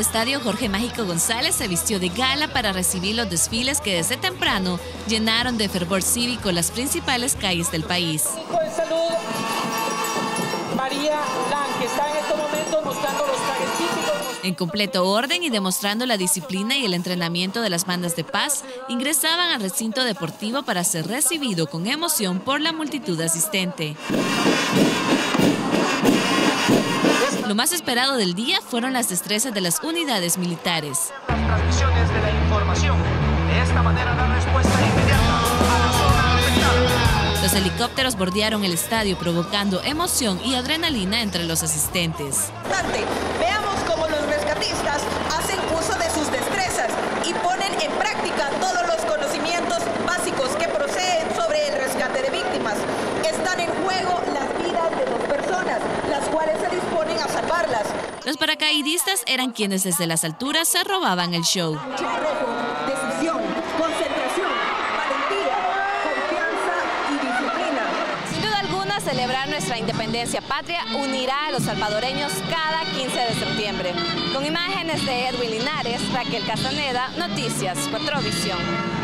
estadio Jorge Mágico González se vistió de gala para recibir los desfiles que desde temprano llenaron de fervor cívico las principales calles del país. De Salud, María Lang, que está en estos momentos mostrando los trajes típicos. En completo orden y demostrando la disciplina y el entrenamiento de las bandas de paz, ingresaban al recinto deportivo para ser recibido con emoción por la multitud asistente. Lo más esperado del día fueron las destrezas de las unidades militares. Las transmisiones de la información. De esta manera la respuesta inmediata a la zona afectada. Los helicópteros bordearon el estadio provocando emoción y adrenalina entre los asistentes. Veamos cómo los rescatistas hacen uso de sus destrezas y ponen en práctica todos los conocimientos básicos que proceden sobre el rescate de víctimas. Están en juego las vidas de 2 personas, las cuales se disponen a salvarlas. Los paracaidistas eran quienes desde las alturas se robaban el show. Decisión, concentración, valentía, confianza y disciplina. Sin duda alguna, celebrar nuestra independencia patria unirá a los salvadoreños cada 15 de septiembre. Con imágenes de Edwin Linares, Raquel Castaneda, Noticias 4 Visión.